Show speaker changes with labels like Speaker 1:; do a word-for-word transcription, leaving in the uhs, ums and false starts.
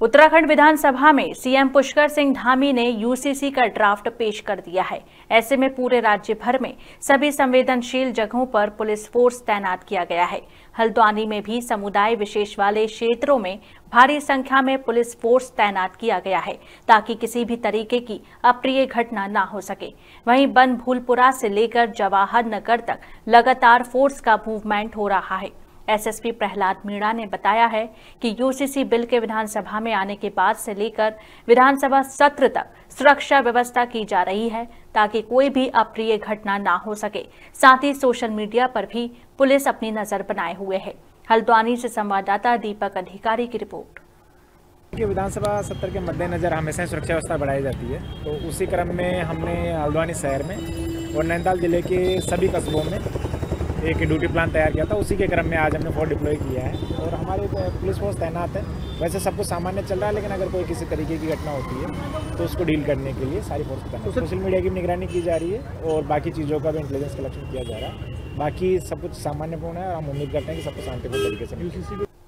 Speaker 1: उत्तराखंड विधानसभा में सीएम पुष्कर सिंह धामी ने यूसीसी का ड्राफ्ट पेश कर दिया है। ऐसे में पूरे राज्य भर में सभी संवेदनशील जगहों पर पुलिस फोर्स तैनात किया गया है। हल्द्वानी में भी समुदाय विशेष वाले क्षेत्रों में भारी संख्या में पुलिस फोर्स तैनात किया गया है ताकि किसी भी तरीके की अप्रिय घटना न हो सके। वहीं बनभूलपुरा से लेकर जवाहर नगर तक लगातार फोर्स का मूवमेंट हो रहा है। एसएसपी प्रहलाद मीणा ने बताया है कि यूसीसी बिल के विधानसभा में आने के बाद से लेकर विधानसभा सत्र तक सुरक्षा व्यवस्था की जा रही है ताकि कोई भी अप्रिय घटना ना हो सके। साथ ही सोशल मीडिया पर भी पुलिस अपनी नजर बनाए हुए है। हल्द्वानी से संवाददाता दीपक अधिकारी की रिपोर्ट।
Speaker 2: विधानसभा सत्र के मद्देनजर हमेशा सुरक्षा व्यवस्था बढ़ाई जाती है, तो उसी क्रम में हमने हल्द्वानी शहर में और नैनीताल जिले के सभी कस्बों में एक ड्यूटी प्लान तैयार किया था। उसी के क्रम में आज हमने फोर्स डिप्लॉय किया है और हमारे पुलिस फोर्स तैनात है। वैसे सब कुछ सामान्य चल रहा है, लेकिन अगर कोई किसी तरीके की घटना होती है तो उसको डील करने के लिए सारी फोर्स तैनात। सोशल मीडिया की निगरानी की जा रही है और बाकी चीज़ों का भी इंटेलिजेंस कलेक्शन किया जा रहा है। बाकी सब कुछ सामान्यपूर्ण है और हम उम्मीद करते हैं कि सब कुछ शांतिपूर्ण तरीके से।